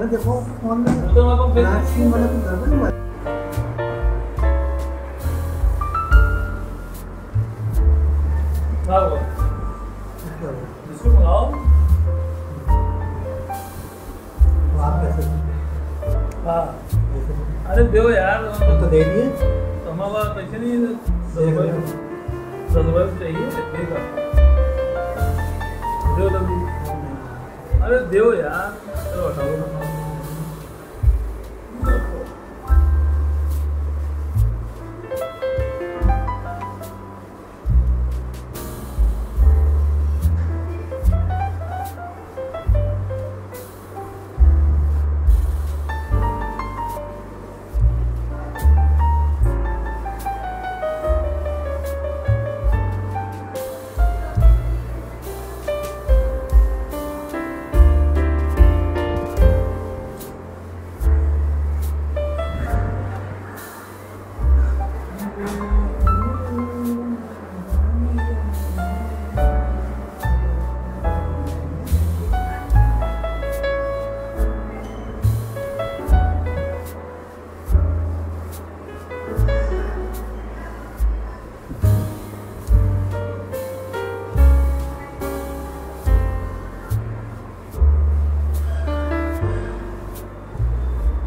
मैंने देखो फोन में तो मैं फिर नाचिंग वाला तो गड़बड़ हुआ। क्या हुआ? बिस्कुट मंगाओ। आप कैसे? हाँ अरे दो यार, तो दे दिए। तो हमारे पास पैसे नहीं है। 10 रुपये चाहिए, देगा दो जल्दी। अरे दो यार, चलो हटाओ।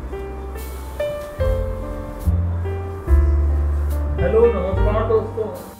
हेलो नमस्कार दोस्तों।